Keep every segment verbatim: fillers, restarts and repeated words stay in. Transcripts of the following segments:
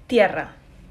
Tierra.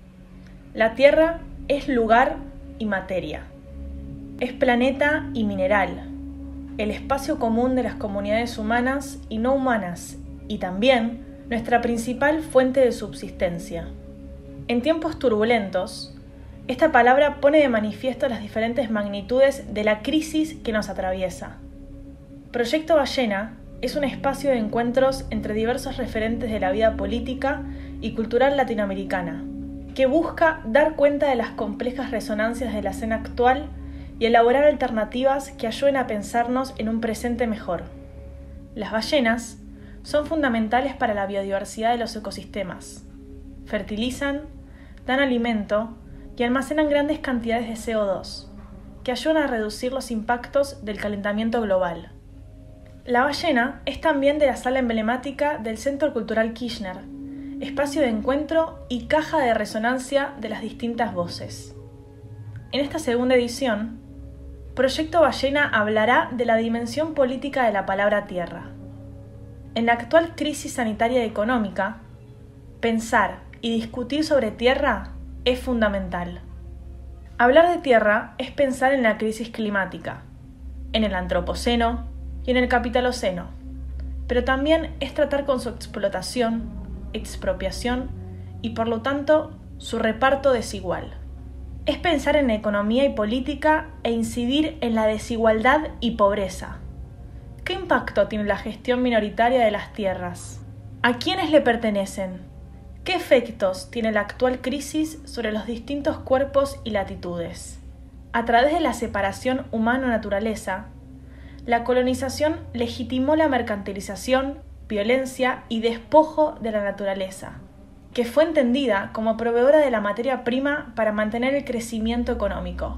La Tierra es lugar y materia. Es planeta y mineral, el espacio común de las comunidades humanas y no humanas, y también nuestra principal fuente de subsistencia. En tiempos turbulentos, esta palabra pone de manifiesto las diferentes magnitudes de la crisis que nos atraviesa. Proyecto Ballena es un espacio de encuentros entre diversos referentes de la vida política y cultural latinoamericana, que busca dar cuenta de las complejas resonancias de la escena actual y elaborar alternativas que ayuden a pensarnos en un presente mejor. Las ballenas son fundamentales para la biodiversidad de los ecosistemas. Fertilizan, dan alimento y almacenan grandes cantidades de C O dos, que ayudan a reducir los impactos del calentamiento global. La ballena es también de la sala emblemática del Centro Cultural Kirchner, espacio de encuentro y caja de resonancia de las distintas voces. En esta segunda edición, Proyecto Ballena hablará de la dimensión política de la palabra tierra. En la actual crisis sanitaria y económica, pensar y discutir sobre tierra es fundamental. Hablar de tierra es pensar en la crisis climática, en el antropoceno y en el capitaloceno, pero también es tratar con su explotación, expropiación y por lo tanto su reparto desigual. Es pensar en economía y política e incidir en la desigualdad y pobreza. ¿Qué impacto tiene la gestión minoritaria de las tierras? ¿A quiénes le pertenecen? ¿Qué efectos tiene la actual crisis sobre los distintos cuerpos y latitudes? A través de la separación humano-naturaleza, la colonización legitimó la mercantilización, violencia y despojo de la naturaleza, que fue entendida como proveedora de la materia prima para mantener el crecimiento económico.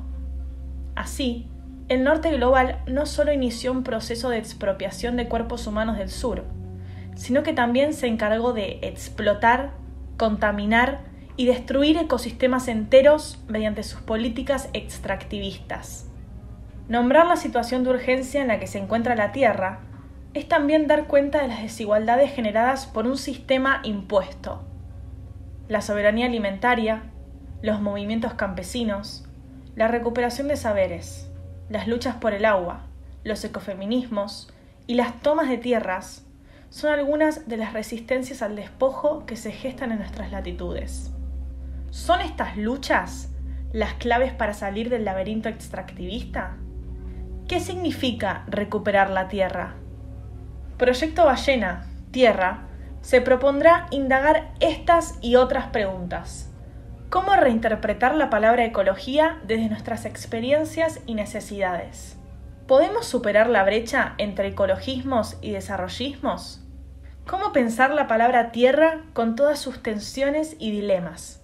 Así, el norte global no solo inició un proceso de expropiación de cuerpos humanos del sur, sino que también se encargó de explotar, contaminar y destruir ecosistemas enteros mediante sus políticas extractivistas. Nombrar la situación de urgencia en la que se encuentra la Tierra es también dar cuenta de las desigualdades generadas por un sistema impuesto. La soberanía alimentaria, los movimientos campesinos, la recuperación de saberes, las luchas por el agua, los ecofeminismos y las tomas de tierras son algunas de las resistencias al despojo que se gestan en nuestras latitudes. ¿Son estas luchas las claves para salir del laberinto extractivista? ¿Qué significa recuperar la tierra? Proyecto Ballena, Tierra, se propondrá indagar estas y otras preguntas. ¿Cómo reinterpretar la palabra ecología desde nuestras experiencias y necesidades? ¿Podemos superar la brecha entre ecologismos y desarrollismos? ¿Cómo pensar la palabra tierra con todas sus tensiones y dilemas?